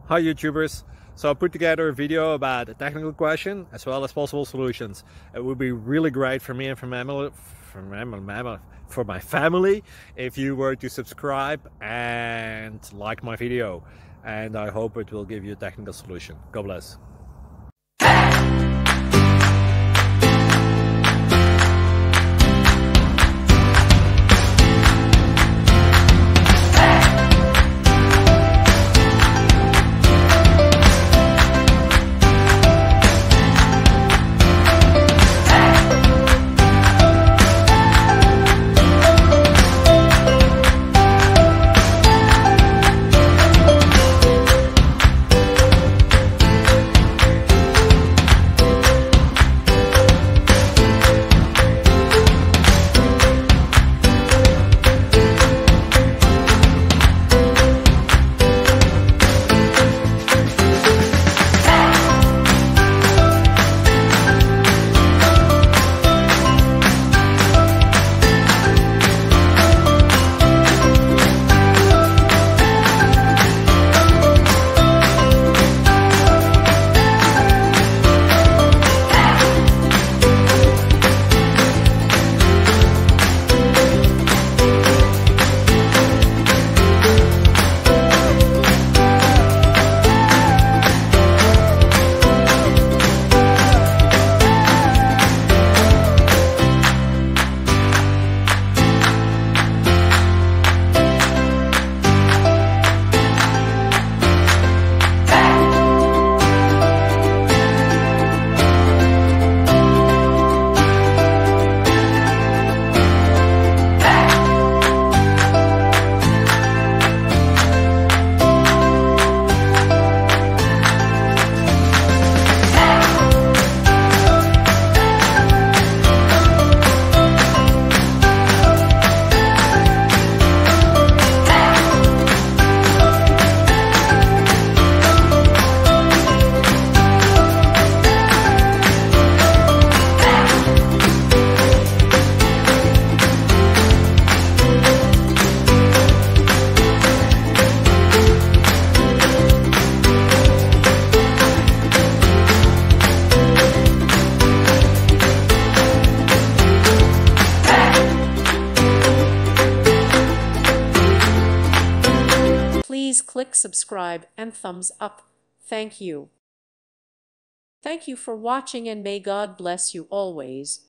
Hi YouTubers! So I put together a video about a technical question as well as possible solutions. It would be really great for me and for my family if you were to subscribe and like my video, and I hope it will give you a technical solution. God bless. Please click subscribe and thumbs up. Thank you. Thank you for watching, and may God bless you always.